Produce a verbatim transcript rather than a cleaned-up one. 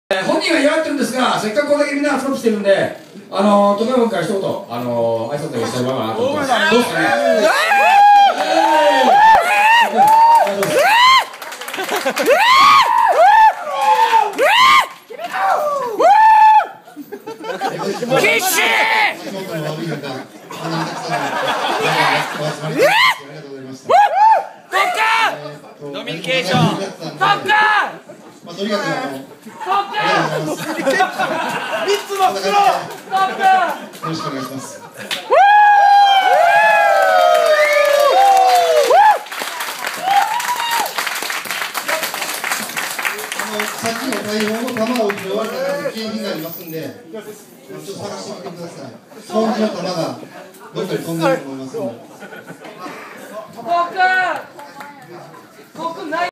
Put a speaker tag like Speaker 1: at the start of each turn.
Speaker 1: えー、本人は嫌がってるんですが、せっかくこれだけみんな集まってきてるんで、あのー、徳山君から一言、あのー、挨拶をしてもらおうかなと思ってます。どうですかね。
Speaker 2: キッシー！ノミニケーション。そっか。
Speaker 3: まあとにかくあの。
Speaker 2: そっか。
Speaker 3: 三つの袋。
Speaker 2: そっか。
Speaker 3: よろしくお願いします。あのさっきの大砲の弾を撃ち終わりたら景品がありますんで、ちょっと探してみてください。スポンジの弾がどっかに飛んでると思いますので。
Speaker 2: そっか。